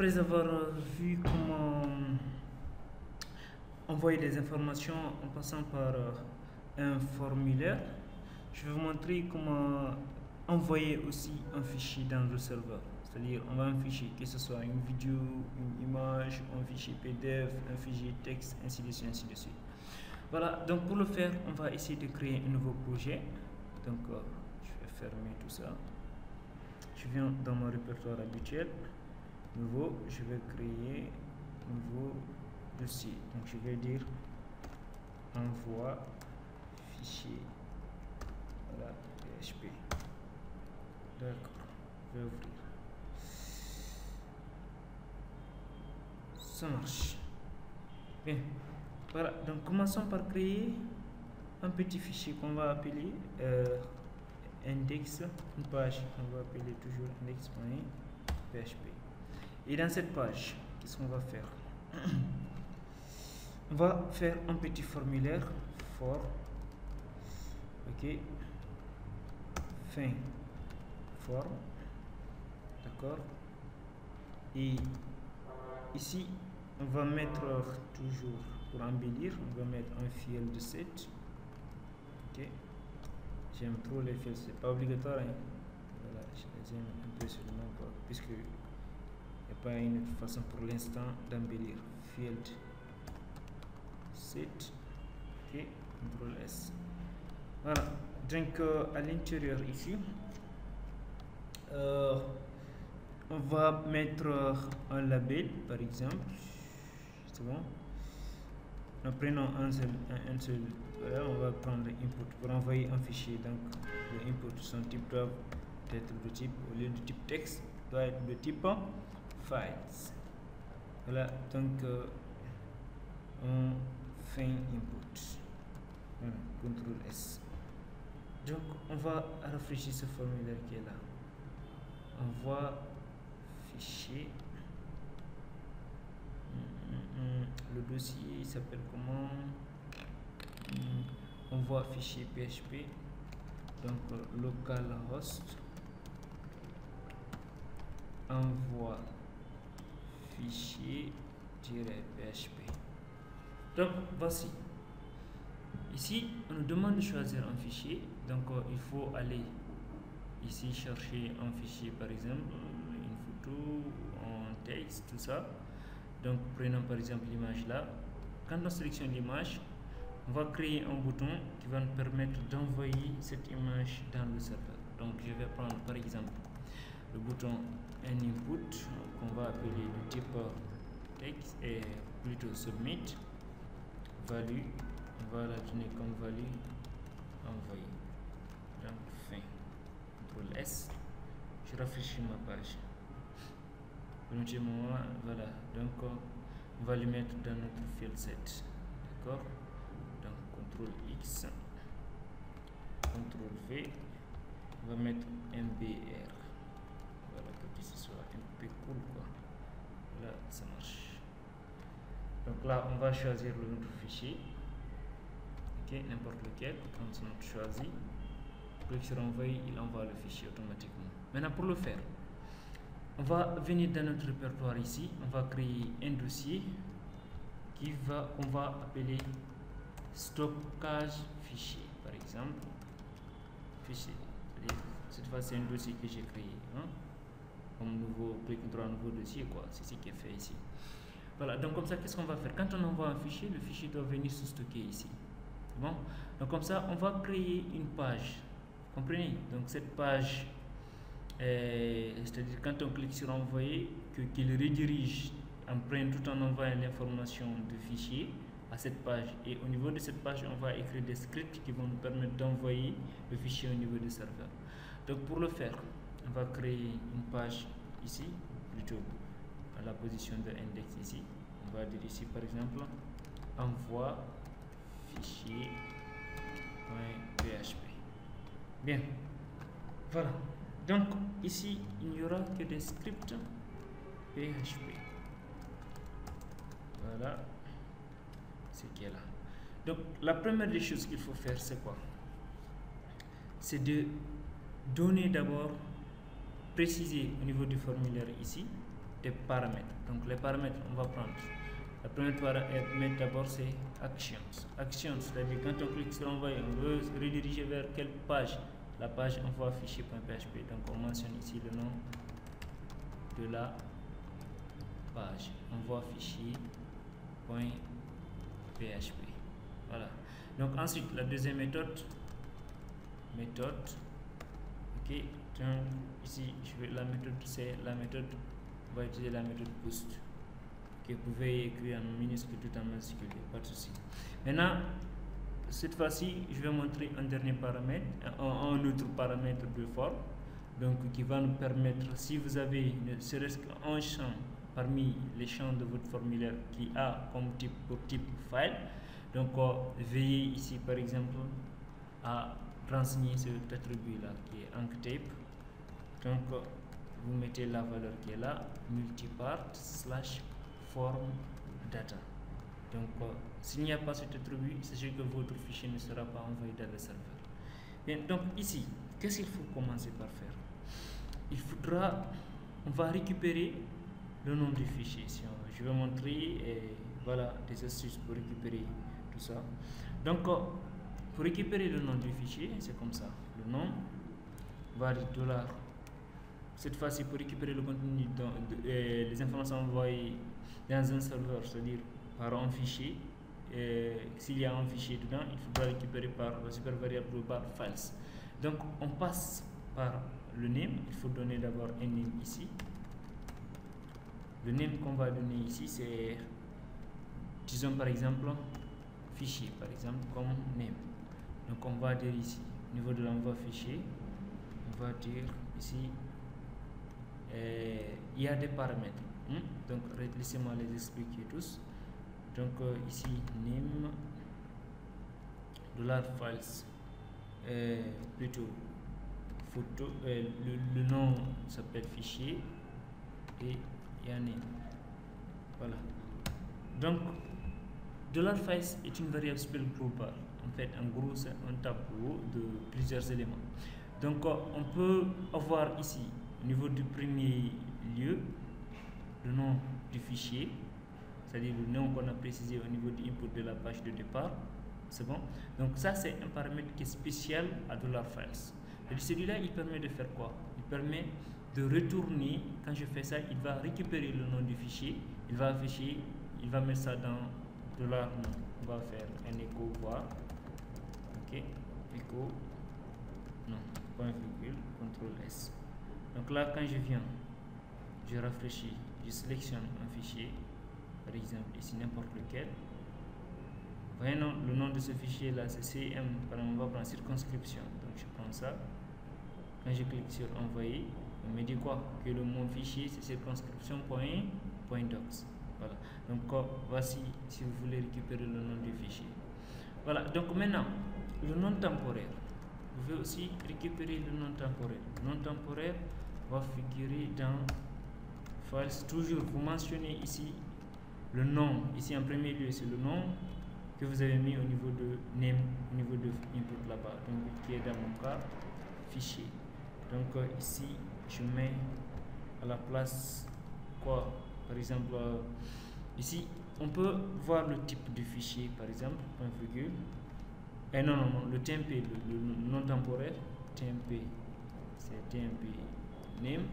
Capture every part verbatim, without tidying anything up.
après avoir vu comment envoyer des informations en passant par un formulaire, je vais vous montrer comment envoyer aussi un fichier dans le serveur. C'est-à-dire, on va un fichier, que ce soit une vidéo, une image, un fichier P D F, un fichier texte, ainsi de suite, ainsi de suite. Voilà, donc pour le faire, on va essayer de créer un nouveau projet. Donc, euh, je vais fermer tout ça. Je viens dans mon répertoire habituel. Nouveau, je vais créer nouveau dossier. Donc, je vais dire envoi fichier. Voilà, P H P. D'accord, je vais ouvrir. Ça marche. Bien. Voilà, donc commençons par créer un petit fichier qu'on va appeler euh, index, une page qu'on va appeler toujours index.php. Et dans cette page, qu'est-ce qu'on va faire? On va faire un petit formulaire for, ok, fin form, d'accord, et ici on va mettre toujours, pour embellir, on va mettre un field de set. Ok, j'aime trop les fields, c'est pas obligatoire, hein. Voilà, je les aime un peu seulement pas, puisque il n'y a pas une autre façon pour l'instant d'embellir. Field set, ok, contrôle S. Voilà, donc euh, à l'intérieur ici, euh, on va mettre euh, un label par exemple. C'est bon. Nous prenons un seul, un, un seul, voilà, on va prendre input pour envoyer un fichier. Donc le input, son type doit être de type, au lieu du type texte, doit être de type files. Voilà, donc euh, on fait input. Voilà, contrôle S. Donc on va rafraîchir ce formulaire qui est là. Envoie fichier. Le dossier s'appelle comment? On voit fichier P H P, donc localhost envoie fichier P H P. Donc voici, ici on nous demande de choisir un fichier, donc euh, il faut aller ici chercher un fichier, par exemple une photo, un texte, tout ça. Donc prenons par exemple l'image là. Quand on sélectionne l'image, on va créer un bouton qui va nous permettre d'envoyer cette image dans le serveur. Donc je vais prendre par exemple le bouton un input qu'on va appeler le type texte et plutôt submit value. On va la donner comme value envoyer. Donc fin, contrôle S. Je rafraîchis ma page. Moment, voilà, donc on va le mettre dans notre field set, d'accord. Donc contrôle X, contrôle V, on va mettre M B R, voilà, pour que ce soit un peu cool quoi. Là ça marche. Donc là on va choisir le notre fichier, ok, n'importe lequel. Quand on a choisi, clique sur envoyer, il envoie le fichier automatiquement. Maintenant pour le faire, on va venir dans notre répertoire ici, on va créer un dossier qui va, on va appeler stockage fichier, par exemple. Fichier, cette fois c'est un dossier que j'ai créé, hein, comme nouveau, clique droit nouveau dossier quoi, c'est ce qui est fait ici. Voilà, donc comme ça qu'est-ce qu'on va faire? Quand on envoie un fichier, le fichier doit venir se stocker ici. Bon, donc comme ça on va créer une page, comprenez? Donc cette page, c'est-à-dire quand on clique sur envoyer, que qu'il redirige en prenne tout en envoyant l'information du fichier à cette page, et au niveau de cette page on va écrire des scripts qui vont nous permettre d'envoyer le fichier au niveau du serveur. Donc pour le faire, on va créer une page ici, plutôt à la position de index ici. On va dire ici par exemple envoie fichier .php. Bien, voilà. Donc ici il n'y aura que des scripts P H P. Voilà ce qui est là. Donc la première des choses qu'il faut faire, c'est quoi? C'est de donner d'abord, préciser au niveau du formulaire ici, des paramètres. Donc les paramètres, on va prendre. Le premier paramètre d'abord c'est actions. Actions, c'est-à-dire quand on clique sur envoyer, on veut se rediriger vers quelle page? La page envoi fichier.php. Donc on mentionne ici le nom de la page envoi fichier.php. Voilà. Donc ensuite la deuxième méthode, méthode, ok. Donc ici je vais la méthode, c'est la méthode, on va utiliser la méthode boost. Que vous pouvez écrire en minuscule tout en majuscule, pas de souci. Maintenant, cette fois-ci, je vais montrer un dernier paramètre, un, un autre paramètre de forme, donc qui va nous permettre, si vous avez ne serait-ce qu'un champ parmi les champs de votre formulaire qui a comme type pour type file, donc euh, veillez ici par exemple à renseigner cet attribut-là qui est enctype. Donc euh, vous mettez la valeur qui est là, multipart slash form data. Donc euh, s'il n'y a pas cet attribut, sachez que votre fichier ne sera pas envoyé dans le serveur. Bien, donc ici, qu'est-ce qu'il faut commencer par faire? Il faudra, on va récupérer le nom du fichier. Si on, je vais montrer et voilà des astuces pour récupérer tout ça. Donc euh, pour récupérer le nom du fichier, c'est comme ça. Le nom va dire dollar. Cette fois-ci, pour récupérer le contenu, dans, de, euh, les informations envoyées dans un serveur, c'est-à-dire par un fichier, s'il y a un fichier dedans, il faudra récupérer par la super variable globale files. Donc on passe par le name. Il faut donner d'abord un name ici. Le name qu'on va donner ici, c'est, disons par exemple, fichier, par exemple, comme name. Donc on va dire ici, au niveau de l'envoi fichier, on va dire ici, euh, il y a des paramètres. Hmm? Donc laissez-moi les expliquer tous. Donc euh, ici, name, dollar files, euh, plutôt photo, euh, le, le nom s'appelle fichier et il y a name. Voilà. Donc dollar files est une variable spell globale. En fait, en gros, c'est un tableau de plusieurs éléments. Donc euh, on peut avoir ici, au niveau du premier lieu, le nom du fichier, c'est-à-dire le nom qu'on a précisé au niveau du input de la page de départ. C'est bon? Donc ça, c'est un paramètre qui est spécial à $files. Et celui-là, il permet de faire quoi? Il permet de retourner, quand je fais ça, il va récupérer le nom du fichier, il va afficher, il va mettre ça dans dollar nom. On va faire un écho voir, ok, écho, non, point virgule, contrôle S. Donc là, quand je viens, je rafraîchis, je sélectionne un fichier, par exemple ici n'importe lequel. Voyez non, le nom de ce fichier là c'est C M, par exemple on va prendre circonscription. Donc je prends ça, quand je clique sur envoyer, on me dit quoi? Que le mon fichier c'est circonscription.docs. Voilà. Donc voici si vous voulez récupérer le nom du fichier. Voilà. Donc maintenant le nom temporaire. Vous pouvez aussi récupérer le nom temporaire. Le nom temporaire va figurer dans files. Toujours vous mentionnez ici le nom. Ici en premier lieu c'est le nom que vous avez mis au niveau de name, au niveau de input là-bas. Donc qui est dans mon cas fichier. Donc euh, ici je mets à la place quoi? Par exemple euh, ici on peut voir le type de fichier, par exemple point virgule. Et non non non le T M P, le, le nom temporaire T M P, c'est T M P name,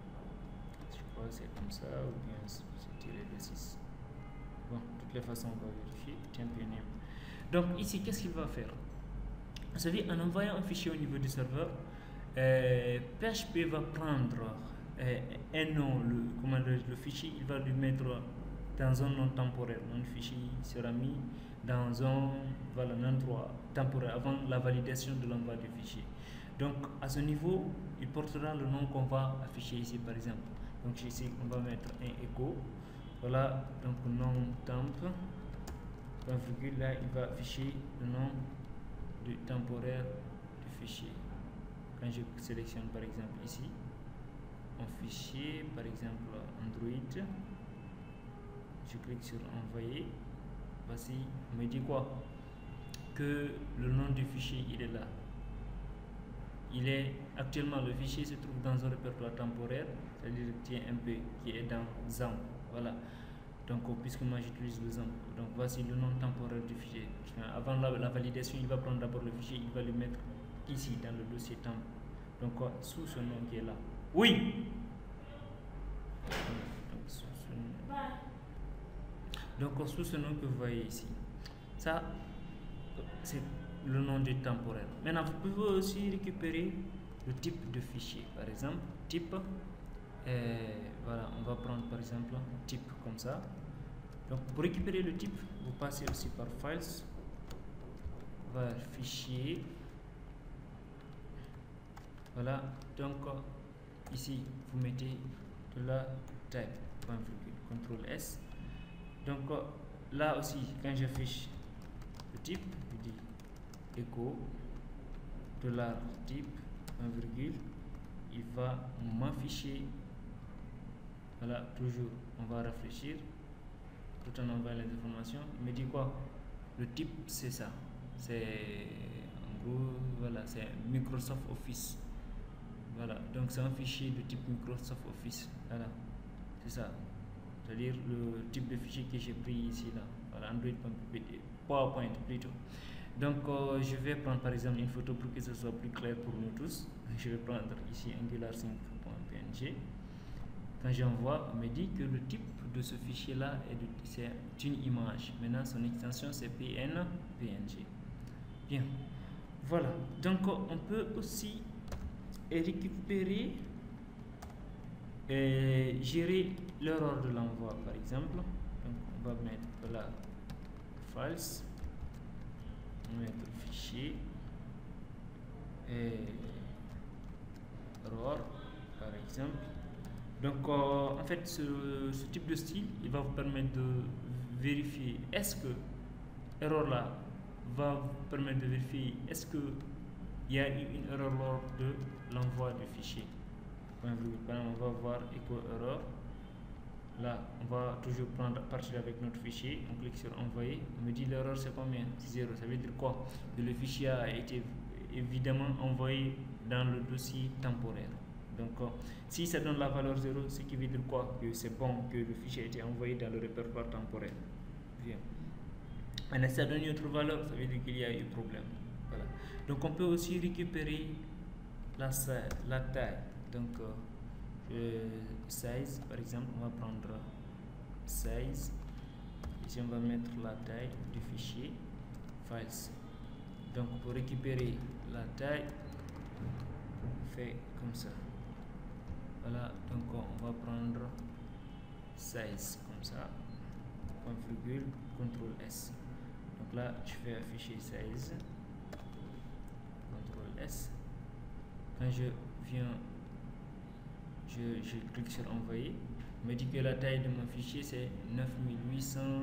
je crois que c'est comme ça, ou bien c'est tiré de six. Bon, de toutes les façons on va vérifier T M P name. Donc ici qu'est-ce qu'il va faire? Vous savez, en envoyant un fichier au niveau du serveur, euh, P H P va prendre euh, un nom, le, comment dire, le fichier, il va lui mettre dans un nom temporaire. Le fichier sera mis dans un, voilà, un endroit temporaire avant la validation de l'envoi du fichier. Donc à ce niveau, il portera le nom qu'on va afficher ici par exemple. Donc ici on va mettre un écho. Voilà, donc nom temp, point virgule, là il va afficher le nom du temporaire du fichier. Quand je sélectionne par exemple ici un fichier, par exemple Android, je clique sur envoyer. Voici, on me dit quoi? Que le nom du fichier il est là. il est actuellement, le fichier se trouve dans un répertoire temporaire, c'est-à-dire tient un peu qui est dans ZAMP. Voilà. Donc, puisque moi j'utilise le ZAMP, donc voici le nom temporaire du fichier. Avant la, la validation, il va prendre d'abord le fichier, il va le mettre ici dans le dossier temp. Donc, sous ce nom qui est là. Oui! Donc, sous ce nom, donc, sous ce nom que vous voyez ici, ça, c'est le nom du temporaire. Maintenant, vous pouvez aussi récupérer le type de fichier. Par exemple, type, euh, voilà, on va prendre par exemple un type comme ça. Donc, pour récupérer le type, vous passez aussi par Files, vers Fichier. Voilà, donc ici, vous mettez de la type, point virgule, contrôle S. Donc, là aussi, quand j'affiche le type, je dis echo dollar type un virgule, il va m'afficher, voilà, toujours on va réfléchir tout en envoyant les informations. Il me dit quoi? Le type c'est ça, c'est en gros, voilà, c'est Microsoft Office. Voilà, donc c'est un fichier de type Microsoft Office. Voilà, c'est ça, c'est à dire le type de fichier que j'ai pris ici là. Voilà, Android.ppd, PowerPoint plutôt. Donc, euh, je vais prendre par exemple une photo pour que ce soit plus clair pour nous tous. Je vais prendre ici Angular cinq.png. Quand j'envoie, on me dit que le type de ce fichier là c'est une image. Maintenant, son extension c'est P N P N G. Bien, voilà. Donc, on peut aussi récupérer et gérer l'erreur de l'envoi, par exemple. Donc, on va mettre là Files. On va mettre fichier et error par exemple. Donc euh, en fait ce, ce type de style il va vous permettre de vérifier est-ce que erreur là va vous permettre de vérifier est-ce que il y a eu une erreur lors de l'envoi du fichier. On va voir echo error. Là, on va toujours prendre partir avec notre fichier. On clique sur envoyer. On me dit l'erreur c'est combien? C'est zéro. Ça veut dire quoi? Que le fichier a été évidemment envoyé dans le dossier temporaire. Donc, euh, si ça donne la valeur zéro, ce qui veut dire quoi? Que c'est bon, que le fichier a été envoyé dans le répertoire temporaire. Bien. Maintenant, si ça donne une autre valeur, ça veut dire qu'il y a eu problème. Voilà. Donc, on peut aussi récupérer la, la taille. Donc, euh, Euh, size par exemple, on va prendre size, ici on va mettre la taille du fichier files. Donc pour récupérer la taille, on fait comme ça. Voilà, donc on va prendre size comme ça, point virgule, contrôle S. Donc là je vais afficher size, contrôle S. Quand je viens Je, je clique sur envoyer, il me dit que la taille de mon fichier c'est neuf mille huit cents,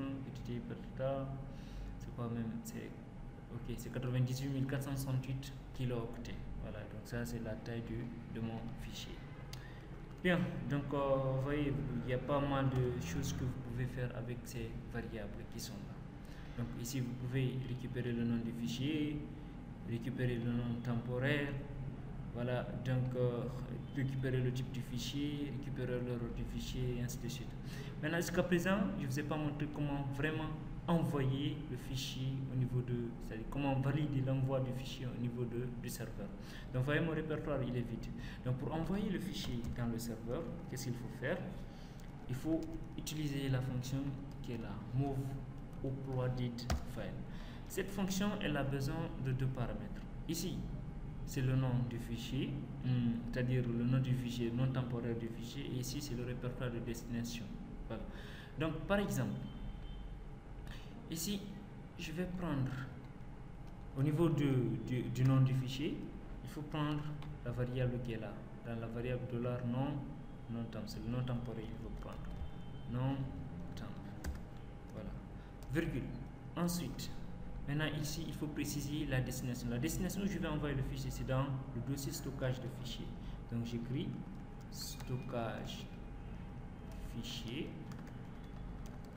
c'est quoi même, c'est ok, c'est quatre-vingt-dix-huit mille quatre cent soixante-huit kilooctets. Voilà, donc ça c'est la taille du, de mon fichier. Bien, donc euh, vous voyez, il y a pas mal de choses que vous pouvez faire avec ces variables qui sont là. Donc ici vous pouvez récupérer le nom du fichier, récupérer le nom temporaire. Voilà, donc euh, récupérer le type du fichier, récupérer l'erreur du fichier, et ainsi de suite. Maintenant, jusqu'à présent, je ne vous ai pas montré comment vraiment envoyer le fichier au niveau de, c'est-à-dire comment valider l'envoi du fichier au niveau de, du serveur. Donc, vous voyez, mon répertoire, il est vide. Donc, pour envoyer le fichier dans le serveur, qu'est-ce qu'il faut faire? Il faut utiliser la fonction qui est là, move uploaded file. Cette fonction, elle a besoin de deux paramètres. Ici, c'est le nom du fichier, c'est-à-dire le nom du fichier, nom temporaire du fichier, et ici c'est le répertoire de destination. Voilà. Donc par exemple, ici je vais prendre au niveau de, du, du nom du fichier, il faut prendre la variable qui est là, dans la variable dollar nom, non temp, c'est le nom temporaire, il faut prendre nom temp. Voilà. Virgule. Ensuite, maintenant ici, il faut préciser la destination. La destination où je vais envoyer le fichier, c'est dans le dossier stockage de fichiers. Donc j'écris stockage fichier,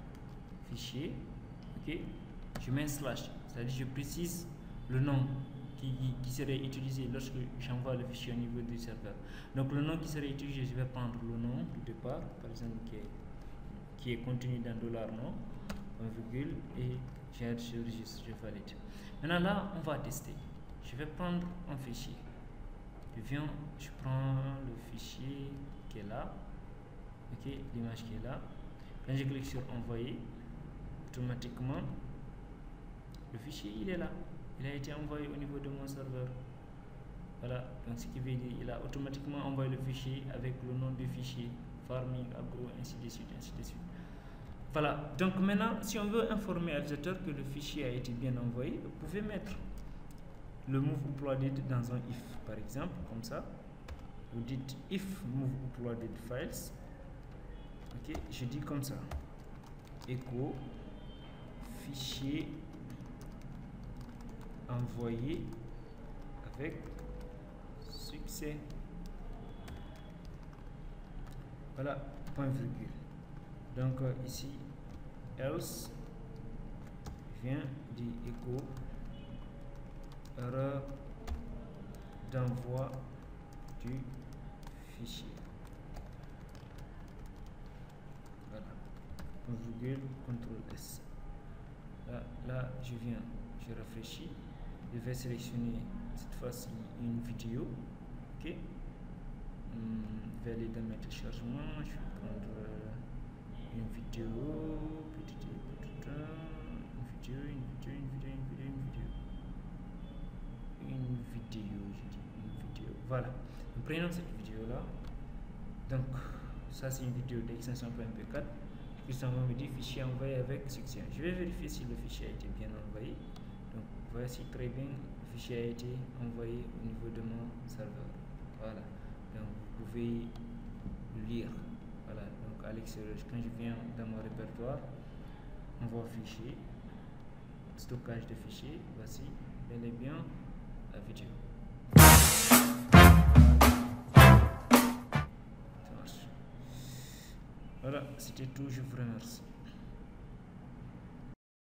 fichier, ok. Je mets un slash, c'est-à-dire je précise le nom qui, qui serait utilisé lorsque j'envoie le fichier au niveau du serveur. Donc le nom qui serait utilisé, je vais prendre le nom du départ, par exemple qui est, qui est contenu dans dollar $nom, point virgule, et j'aide sur registre, je valide. Maintenant là, on va tester. Je vais prendre un fichier. Je viens, je prends le fichier qui est là, ok, l'image qui est là. Quand je clique sur envoyer, automatiquement le fichier il est là, il a été envoyé au niveau de mon serveur. Voilà, donc ce qui veut dire il a automatiquement envoyé le fichier avec le nom du fichier, farming, agro, ainsi de suite, ainsi de suite. Voilà, donc maintenant si on veut informer l'utilisateur que le fichier a été bien envoyé, vous pouvez mettre le move uploaded dans un if, par exemple, comme ça. Vous dites if move uploaded files. Ok, je dis comme ça, echo fichier envoyé avec succès. Voilà, point virgule. Donc euh, ici, else vient du echo erreur d'envoi du fichier. Voilà, point virgule, contrôle S. Là, là, je viens, je réfléchis, je vais sélectionner cette fois-ci une vidéo, ok. Hum, je vais aller dans mes téléchargements, je vais prendre euh, une vidéo, petite, petite, une vidéo, une vidéo, une vidéo, une vidéo, une vidéo, une vidéo, je dis une vidéo, voilà. Nous prenons cette vidéo-là, donc ça c'est une vidéo d'extension M P quatre. Ça me dit fichier envoyé avec succès. Je vais vérifier si le fichier a été bien envoyé. Donc voici très bien, le fichier a été envoyé au niveau de mon serveur. Voilà, donc vous pouvez lire. Voilà, donc à l'extérieur, quand je viens dans mon répertoire, envoi fichier, stockage de fichiers, voici bel et bien la vidéo. Voilà, c'était tout, je vous remercie.